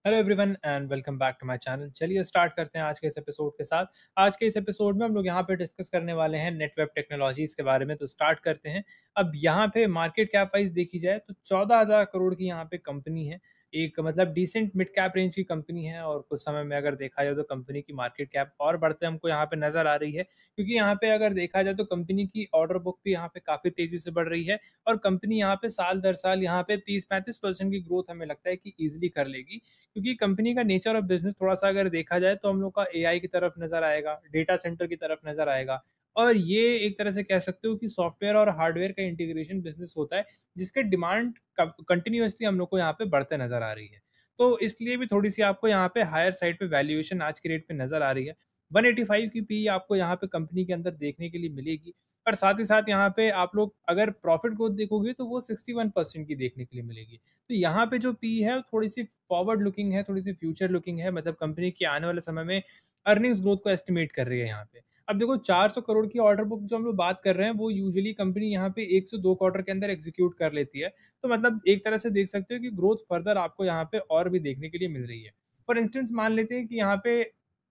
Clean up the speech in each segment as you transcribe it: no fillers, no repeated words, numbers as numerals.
Hello everyone and welcome back to my channel. चलिए start करते हैं आज के इस एपिसोड के साथ। आज के इस एपिसोड में हम लोग यहाँ पे डिस्कस करने वाले हैं नेट वेब टेक्नोलॉजीज के बारे में। तो स्टार्ट करते हैं। अब यहाँ पे मार्केट कैप वाइज देखी जाए तो 14,000 करोड़ की यहाँ पे कंपनी है। एक मतलब डिसेंट मिड कैप रेंज की कंपनी है, और कुछ समय में अगर देखा जाए तो कंपनी की मार्केट कैप और बढ़ते हमको यहाँ पे नजर आ रही है, क्योंकि यहाँ पे अगर देखा जाए तो कंपनी की ऑर्डर बुक भी यहाँ पे काफी तेजी से बढ़ रही है। और कंपनी यहाँ पे साल दर साल यहाँ पे 30-35% की ग्रोथ हमें लगता है कि इजिली कर लेगी, क्योंकि कंपनी का नेचर ऑफ बिजनेस थोड़ा सा अगर देखा जाए तो हम लोग का एआई की तरफ नजर आएगा, डेटा सेंटर की तरफ नजर आएगा। और ये एक तरह से कह सकते हो कि सॉफ्टवेयर और हार्डवेयर का इंटीग्रेशन बिजनेस होता है, जिसके डिमांड कंटिन्यूसली हम लोग को यहाँ पे बढ़ते नजर आ रही है। तो इसलिए भी थोड़ी सी आपको यहाँ पे हायर साइड पे वैल्यूएशन आज के रेट पे नजर आ रही है। 185 की पी आपको यहाँ पे कंपनी के अंदर देखने के लिए मिलेगी। पर साथ ही साथ यहाँ पे आप लोग अगर प्रॉफिट ग्रोथ देखोगे तो वो 61% की देखने के लिए मिलेगी। तो यहाँ पे जो पी है वो थोड़ी सी फॉरवर्ड लुकिंग है, थोड़ी सी फ्यूचर लुकिंग है, मतलब कंपनी की आने वाले समय में अर्निंग्स ग्रोथ को एस्टिमेट कर रही है यहाँ पे। अब देखो 400 करोड़ की ऑर्डर बुक जो हम लोग बात कर रहे हैं वो यूजुअली कंपनी यहाँ पे 1 से 2 क्वार्टर के अंदर एग्जीक्यूट कर लेती है। तो मतलब एक तरह से देख सकते हो कि ग्रोथ फर्दर आपको यहाँ पे और भी देखने के लिए मिल रही है। फॉर इंस्टेंस मान लेते हैं कि यहाँ पे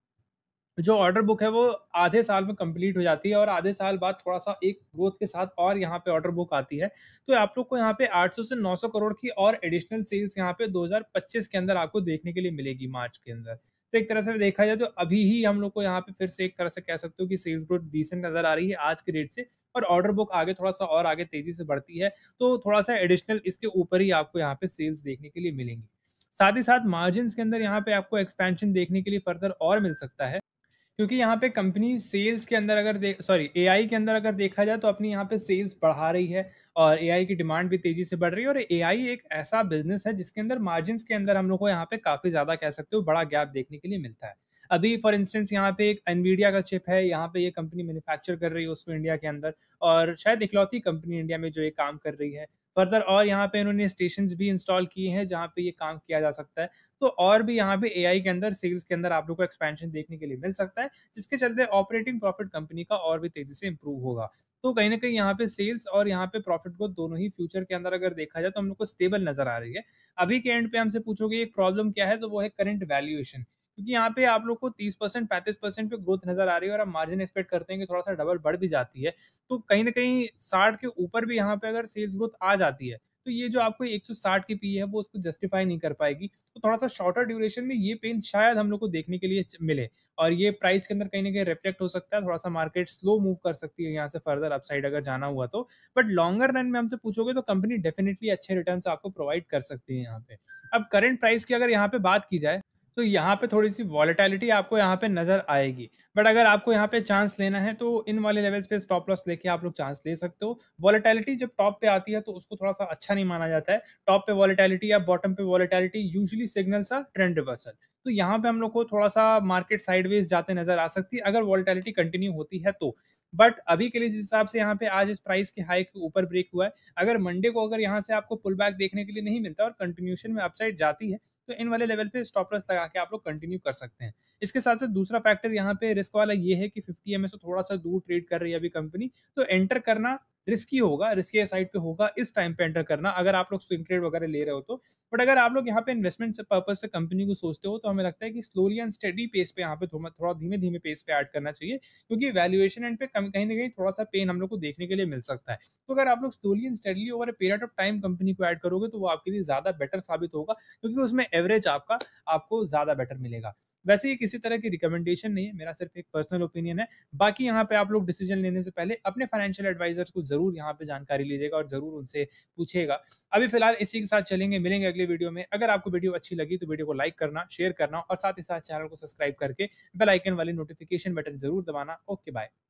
जो ऑर्डर बुक है वो आधे साल में कंप्लीट हो जाती है, और आधे साल बाद थोड़ा-सा एक ग्रोथ के साथ और यहाँ पे ऑर्डर बुक आती है। तो आप लोग को यहाँ पे 800 से 900 करोड़ की और एडिशनल सेल्स यहाँ पे 2025 के अंदर आपको देखने के लिए मिलेगी, मार्च के अंदर। तो एक तरह से देखा जाए तो अभी ही हम लोग को यहाँ पे फिर से एक तरह से कह सकते हो कि सेल्स ग्रोथ डिसेंट नज़र आ रही है आज के रेट से। और ऑर्डर बुक आगे थोड़ा-सा और आगे तेज़ी से बढ़ती है, तो थोड़ा-सा एडिशनल इसके ऊपर ही आपको यहाँ पे सेल्स देखने के लिए मिलेंगी। साथ ही साथ मार्जिन्स के अंदर यहाँ पे आपको एक्सपेंशन देखने के लिए फर्दर और मिल सकता है, क्योंकि यहाँ पे कंपनी सेल्स के अंदर अगर एआई के अंदर अगर देखा जाए तो अपनी यहाँ पे सेल्स बढ़ा रही है, और एआई की डिमांड भी तेजी से बढ़ रही है। और एआई एक ऐसा बिजनेस है जिसके अंदर मार्जिन्स के अंदर हम लोग को यहाँ पे काफी ज्यादा कह सकते हो बड़ा गैप देखने के लिए मिलता है। अभी फॉर इंस्टेंस यहाँ पे एक एनवीडिया का चिप है, यहाँ पे ये कंपनी मैन्युफैक्चर कर रही है उसको इंडिया के अंदर, और शायद इकलौती कंपनी इंडिया में जो ये काम कर रही है। फर्दर और यहाँ पे इन्होंने स्टेशन भी इंस्टॉल किए हैं जहाँ पे ये काम किया जा सकता है। तो और भी यहाँ पे एआई के अंदर सेल्स के अंदर आप लोग को एक्सपेंशन देखने के लिए मिल सकता है, जिसके चलते ऑपरेटिंग प्रॉफिट कंपनी का और भी तेजी से इंप्रूव होगा। तो कहीं ना कहीं यहाँ पे सेल्स और यहाँ पे प्रॉफिट को दोनों ही फ्यूचर के अंदर अगर देखा जाए तो हम लोग को स्टेबल नजर आ रही है। अभी के एंड पे हमसे पूछोगे एक प्रॉब्लम क्या है, तो वो है करंट वैल्यूएशन, क्योंकि यहाँ पे आप लोग को 30% 35% पे ग्रोथ नजर आ रही है, और हम मार्जिन एक्सपेक्ट करते हैं कि थोड़ा सा डबल बढ़ भी जाती है। तो कहीं ना कहीं 60 के ऊपर भी यहाँ पे अगर सेल्स ग्रोथ आ जाती है, तो ये जो आपको 160 की पी है वो उसको जस्टिफाई नहीं कर पाएगी। तो थोड़ा सा शॉर्टर ड्यूरेशन में ये पेन शायद हम लोग को देखने के लिए मिले, और ये प्राइस के अंदर कहीं ना कहीं रिफ्लेक्ट हो सकता है। थोड़ा सा मार्केट स्लो मूव कर सकती है यहाँ से फर्दर अपसाइड अगर जाना हुआ तो। बट लॉन्गर रन में हमसे पूछोगे तो कंपनी डेफिनेटली अच्छे रिटर्न्स आपको प्रोवाइड कर सकती है यहाँ पे। अब करंट प्राइस की अगर यहाँ पे बात की जाए तो यहाँ पे थोड़ी सी वॉलेटिलिटी आपको यहाँ पे नजर आएगी। बट अगर आपको यहाँ पे चांस लेना है तो इन वाले लेवल्स पे स्टॉप लॉस लेके आप लोग चांस ले सकते हो। वॉलेटिलिटी जब टॉप पे आती है तो उसको थोड़ा सा अच्छा नहीं माना जाता है। टॉप पे वॉलेटिलिटी या बॉटम पे volatility usually signals a trend reversal. तो यहाँ पे हम लोग को थोड़ा सा मार्केट साइडवेज जाते नजर आ सकती है अगर वॉलेटिलिटी कंटिन्यू होती है तो। बट अभी के लिए जिस हिसाब से यहाँ पे आज इस प्राइस के हाई के ऊपर ब्रेक हुआ है, अगर मंडे को अगर यहाँ से आपको पुल बैक देखने के लिए नहीं मिलता और कंटिन्यूशन में अपसाइड जाती है, तो इन वाले लेवल पे स्टॉप लॉस लगा के आप लोग कंटिन्यू कर सकते हैं। इसके साथ साथ दूसरा फैक्टर यहाँ पे रिस्क वाला ये है कि 50 एमए से थोड़ा सा दूर ट्रेड कर रही है अभी कंपनी, तो एंटर करना रिस्की होगा, रिस्की साइड पे होगा इस टाइम पे एंटर करना, अगर आप लोग स्विंग ट्रेड वगैरह ले रहे हो तो। बट अगर आप लोग यहाँ पे इन्वेस्टमेंट से पर्पज से कंपनी को सोचते हो तो हमें लगता है कि स्लोली एंड स्टेडी पेस पे यहाँ पे थोड़ा थोड़ा धीमे धीमे पेस पे ऐड करना चाहिए, क्योंकि वैल्यूएशन एंड पे कहीं ना कहीं थोड़ा सा पेन हम लोग को देखने के लिए मिल सकता है। तो अगर आप लोग slowly and steadily over a period of time company को ऐड करोगे तो वो आपके लिए ज्यादा बेटर साबित होगा, क्योंकि उसमें एवरेज आपका आपको ज़्यादा बेटर मिलेगा। वैसे ये किसी तरह की रिकमेंडेशन नहीं है, मेरा सिर्फ एक पर्सनल ओपिनियन है। बाकी यहाँ पे आप लोग डिसीजन लेने से पहले अपने फाइनेंशियल एडवाइजर्स को ज़रूर यहाँ पे जानकारी लीजिएगा और ज़रूर उनसे पूछिएगा। अभी फिलहाल इसी के साथ चलेंगे, मिलेंगे अगले वीडियो में। अगर आपको वीडियो अच्छी लगी तो वीडियो को लाइक करना, शेयर करना और साथ ही साथ चैनल को सब्सक्राइब करके बेल आइकन वाली नोटिफिकेशन बटन ज़रूर दबाना। Okay bye.